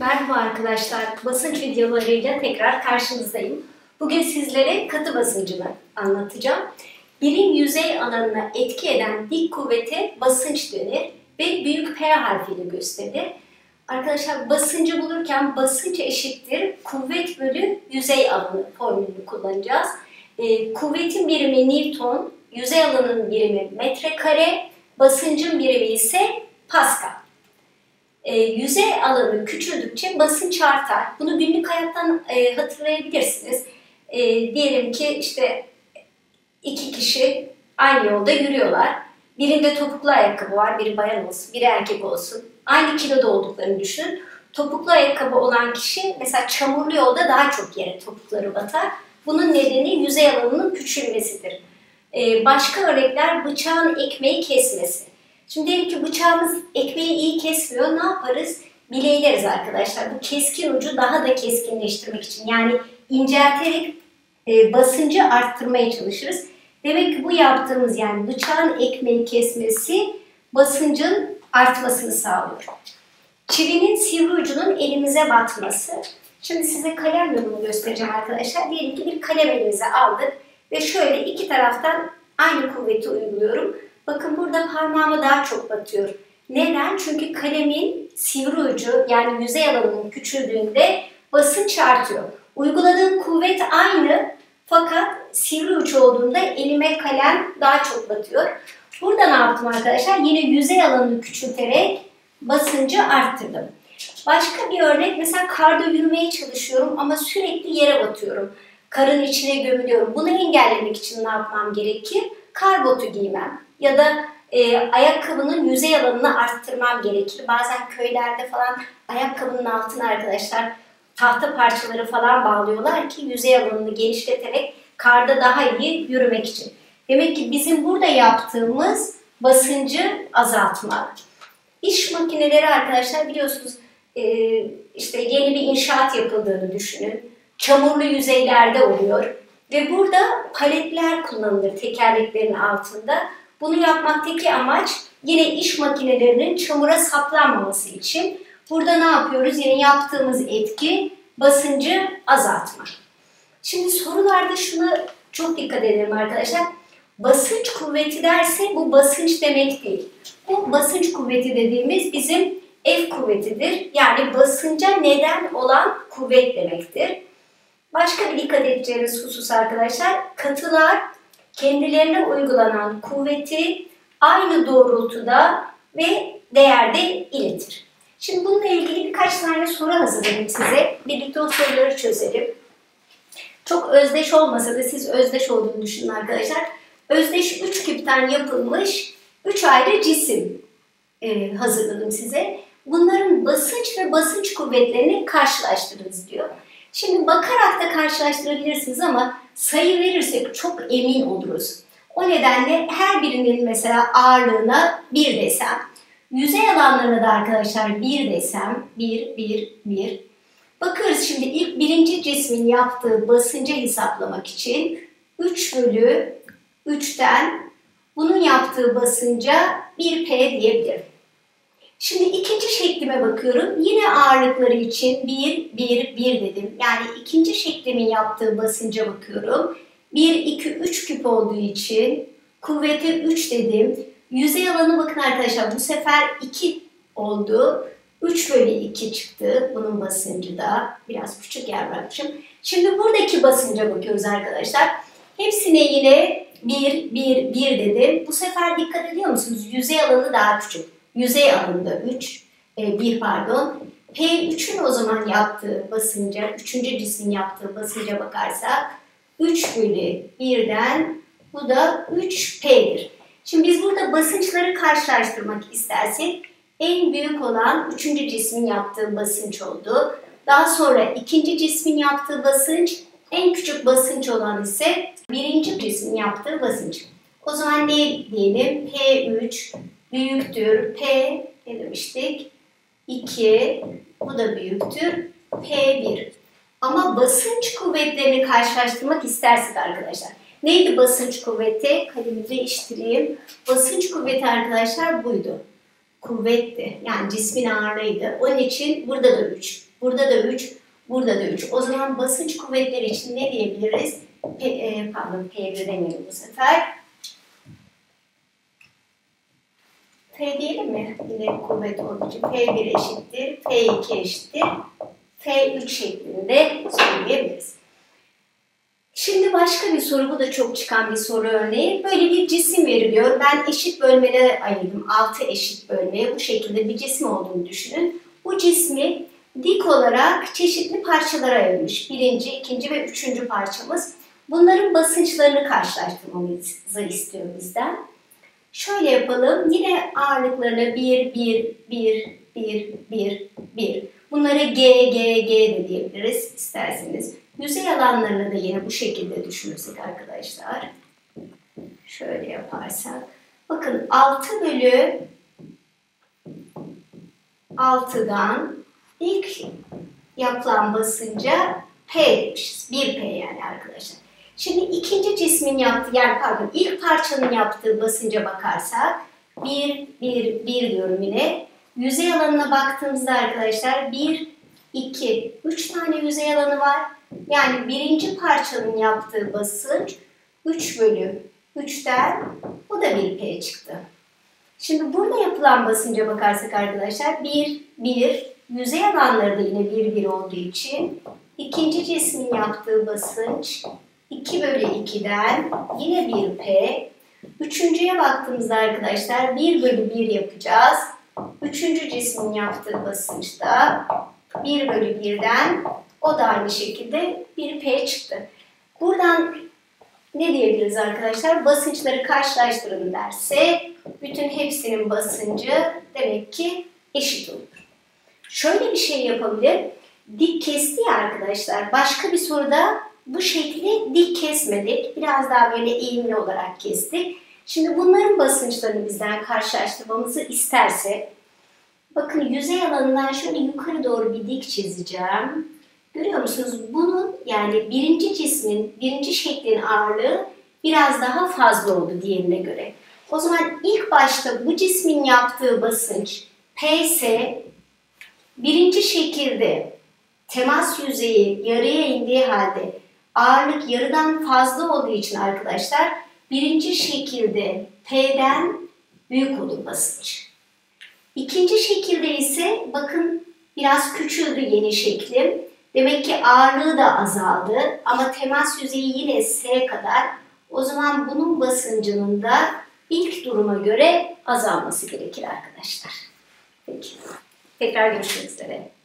Merhaba arkadaşlar, basınç videolarıyla tekrar karşınızdayım. Bugün sizlere katı basıncını anlatacağım. Birim yüzey alanına etki eden dik kuvvete basınç denir ve büyük P harfiyle gösterilir. Arkadaşlar basıncı bulurken basınç eşittir kuvvet bölü yüzey alanı formülünü kullanacağız. Kuvvetin birimi Newton, yüzey alanının birimi metrekare, basıncın birimi ise Pascal. Yüzey alanı küçüldükçe basınç artar. Bunu günlük hayattan hatırlayabilirsiniz. Diyelim ki işte iki kişi aynı yolda yürüyorlar. Birinde topuklu ayakkabı var, biri bayan olsun, biri erkek olsun. Aynı kiloda olduklarını düşünün. Topuklu ayakkabı olan kişi mesela çamurlu yolda daha çok yere topukları batar. Bunun nedeni yüzey alanının küçülmesidir. Başka örnekler bıçağın ekmeği kesmesi. Şimdi diyelim ki bıçağımız ekmeği iyi kesmiyor. Ne yaparız? Bileyleriz arkadaşlar. Bu keskin ucu daha da keskinleştirmek için. Yani incelterek basıncı arttırmaya çalışırız. Demek ki bu yaptığımız yani bıçağın ekmeği kesmesi basıncın artmasını sağlıyor. Çivinin sivri ucunun elimize batması. Şimdi size kalemle bunu göstereceğim arkadaşlar. Diyelim ki bir kalem elimize aldık ve şöyle iki taraftan aynı kuvveti uyguluyorum. Bakın burada parmağıma daha çok batıyor. Neden? Çünkü kalemin sivri ucu yani yüzey alanının küçüldüğünde basınç artıyor. Uyguladığım kuvvet aynı fakat sivri uç olduğunda elime kalem daha çok batıyor. Burada ne yaptım arkadaşlar? Yine yüzey alanını küçülterek basıncı arttırdım. Başka bir örnek mesela karda yürümeye çalışıyorum ama sürekli yere batıyorum. Karın içine gömülüyorum. Bunu engellemek için ne yapmam gerekir? Kar botu giymem. Ya da ayakkabının yüzey alanını arttırmam gerekir. Bazen köylerde falan ayakkabının altına arkadaşlar tahta parçaları falan bağlıyorlar ki yüzey alanını genişleterek karda daha iyi yürümek için. Demek ki bizim burada yaptığımız basıncı azaltmak. İş makineleri arkadaşlar biliyorsunuz işte yeni bir inşaat yapıldığını düşünün. Çamurlu yüzeylerde oluyor. Ve burada paletler kullanılır tekerleklerin altında. Bunu yapmaktaki amaç yine iş makinelerinin çamura saplanmaması için. Burada ne yapıyoruz? Yine yaptığımız etki basıncı azaltmak. Şimdi sorularda şuna çok dikkat edelim arkadaşlar. Basınç kuvveti derse bu basınç demek değil. Bu basınç kuvveti dediğimiz bizim F kuvvetidir. Yani basınca neden olan kuvvet demektir. Başka bir dikkat edeceğiniz husus arkadaşlar, katılar kendilerine uygulanan kuvveti aynı doğrultuda ve değerde iletir. Şimdi bununla ilgili birkaç tane soru hazırladım size. Birlikte o soruları çözelim. Çok özdeş olmasa da siz özdeş olduğunu düşünün arkadaşlar. Özdeş 3 küpten yapılmış 3 ayrı cisim hazırladım size. Bunların basınç ve basınç kuvvetlerini karşılaştırınız diyor. Şimdi bakarak da karşılaştırabilirsiniz ama sayı verirsek çok emin oluruz. O nedenle her birinin mesela ağırlığına 1 desem, yüzey alanlarına da arkadaşlar 1 desem, 1. Bakıyoruz şimdi ilk birinci cismin yaptığı basıncı hesaplamak için 3 bölü 3'ten bunun yaptığı basınca 1P diyebilirim. Şimdi ikinci şeklime bakıyorum. Yine ağırlıkları için 1 dedim. Yani ikinci şeklimin yaptığı basınca bakıyorum. 1, 2, 3 küp olduğu için kuvveti 3 dedim. Yüzey alanı bakın arkadaşlar bu sefer 2 oldu. 3 bölü 2 çıktı. Bunun basıncı da biraz küçük yer bırakmışım. Şimdi buradaki basınca bakıyoruz arkadaşlar. Hepsine yine 1 dedim. Bu sefer dikkat ediyor musunuz? Yüzey alanı daha küçük. Yüzey alanında 1 pardon. P3'ün o zaman yaptığı basınca, 3. cismin yaptığı basınca bakarsak 3 bölü 1'den bu da 3P'dir. Şimdi biz burada basınçları karşılaştırmak istersek en büyük olan 3. cismin yaptığı basınç oldu. Daha sonra 2. cismin yaptığı basınç, en küçük basınç olan ise 1. cismin yaptığı basınç. O zaman ne diyelim? P3 büyüktür P ne demiştik? 2 bu da büyüktür P1. Ama basınç kuvvetlerini karşılaştırmak istersek arkadaşlar. Neydi basınç kuvveti? Kalemi değiştireyim. Basınç kuvveti arkadaşlar buydu. Kuvvetti. Yani cismin ağırlığıydı. Onun için burada da 3. Burada da 3, burada da 3. O zaman basınç kuvvetleri için ne diyebiliriz? P1 demeyelim bu sefer. F diyelim mi? Yine kuvvet olduğu için F1 eşittir, F2 eşittir, F3 şeklinde söyleyebiliriz. Şimdi başka bir soru, bu da çok çıkan bir soru örneği. Böyle bir cisim veriliyor. Ben eşit bölmelere ayırdım. 6 eşit bölmeye bu şekilde bir cisim olduğunu düşünün. Bu cismi dik olarak çeşitli parçalara ayırmış. Birinci, ikinci ve üçüncü parçamız. Bunların basınçlarını karşılaştırmamızı istiyor bizden. Şöyle yapalım. Yine ağırlıklarına 1, 1, 1, 1, 1, 1. Bunları G, G, G de diyebiliriz isterseniz. Yüzey alanlarını da yine bu şekilde düşünürsek arkadaşlar. Şöyle yaparsak. Bakın 6 bölü 6'dan ilk yapılan basınca P demişiz. 1P yani arkadaşlar. Şimdi ikinci cismin yaptığı, yani pardon ilk parçanın yaptığı basınca bakarsak 1, 1, 1 diyorum yine. Yüzey alanına baktığımızda arkadaşlar 1, 2, 3 tane yüzey alanı var. Yani birinci parçanın yaptığı basınç 3 bölü 3'ten o da 1P çıktı. Şimdi burada yapılan basınca bakarsak arkadaşlar 1, 1, yüzey alanları da yine 1, 1 olduğu için ikinci cismin yaptığı basınç 2 bölü 2'den yine 1P. Üçüncüye baktığımızda arkadaşlar 1 bölü 1 yapacağız. Üçüncü cismin yaptığı basınç da 1 bölü 1'den o da aynı şekilde 1P çıktı. Buradan ne diyebiliriz arkadaşlar? Basınçları karşılaştırın derse bütün hepsinin basıncı demek ki eşit olur. Şöyle bir şey yapabilir. Dik kesti ya arkadaşlar. Başka bir soruda bu şekli dik kesmedik. Biraz daha böyle eğimli olarak kestik. Şimdi bunların basınçlarını bizden karşılaştırmamızı isterse, bakın yüzey alanından şöyle yukarı doğru bir dik çizeceğim. Görüyor musunuz? Bunun yani birinci cismin, birinci şeklin ağırlığı biraz daha fazla oldu diğerine göre. O zaman ilk başta bu cismin yaptığı basınç P ise birinci şekilde temas yüzeyi yarıya indiği halde ağırlık yarıdan fazla olduğu için arkadaşlar birinci şekilde P'den büyük olur basınç. İkinci şekilde ise bakın biraz küçüldü yeni şeklim. Demek ki ağırlığı da azaldı ama temas yüzeyi yine S kadar. O zaman bunun basıncının da ilk duruma göre azalması gerekir arkadaşlar. Peki. Tekrar görüşmek üzere.